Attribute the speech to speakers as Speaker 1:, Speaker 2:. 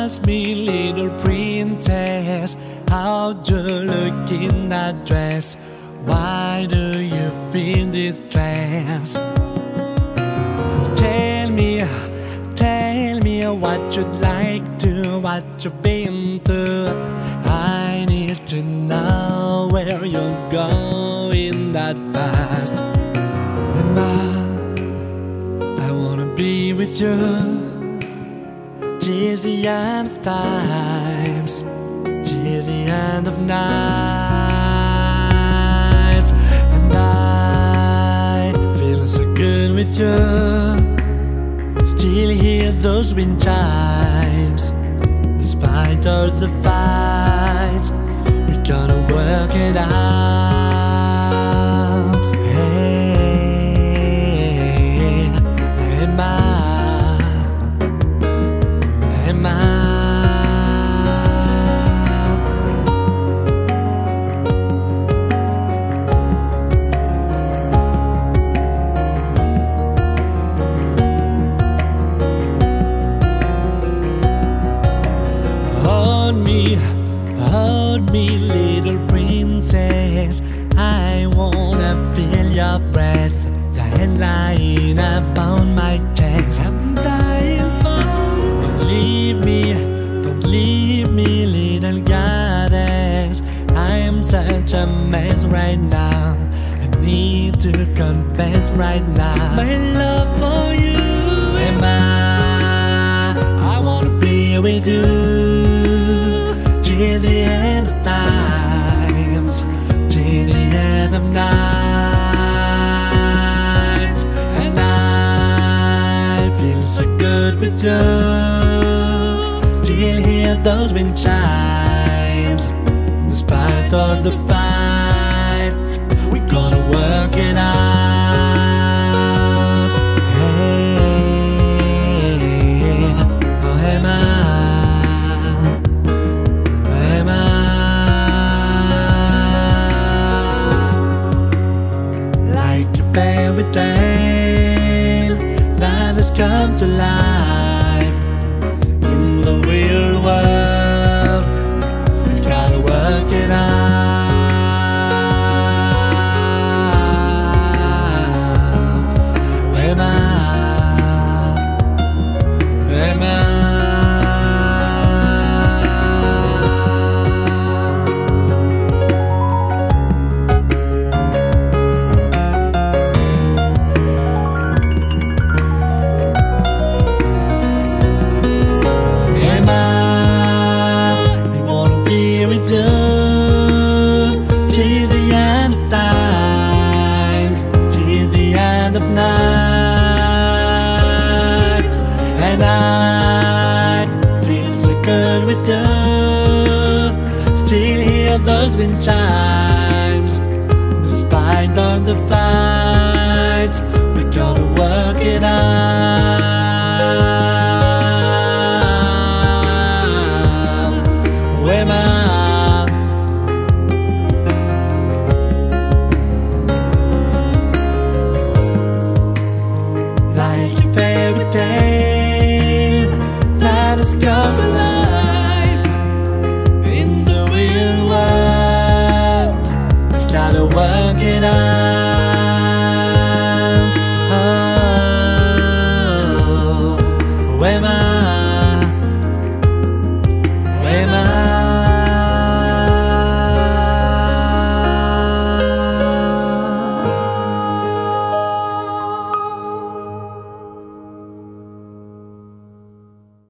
Speaker 1: Ask me, little princess, how you look in that dress? Why do you feel distress? Tell me what you'd like to, what you've been through. I need to know where you're going that fast. And I wanna be with you till the end of times, till the end of nights. And I feel so good with you, still hear those wind chimes. Despite all the fights, we're gonna work it out. Hey, Emma, Emma. Hold me, little princess. I wanna feel your breath, lying upon my chest. I'm dying for you. Don't leave me, little goddess. I am such a mess right now. I need to confess right now my love for you. Emma, I wanna be with you till the end of times, till the end of nights. And I feel so good with you, still hear those wind chimes. Despite all the fights, we're gonna work it out. Hey, oh Emma, fairy tale that has come to life in the real world. We've gotta work it out. Emma, Emma. Of nights, and I feel so good with you, still hear those wind chimes. Despite all the fights, we're gonna work it out.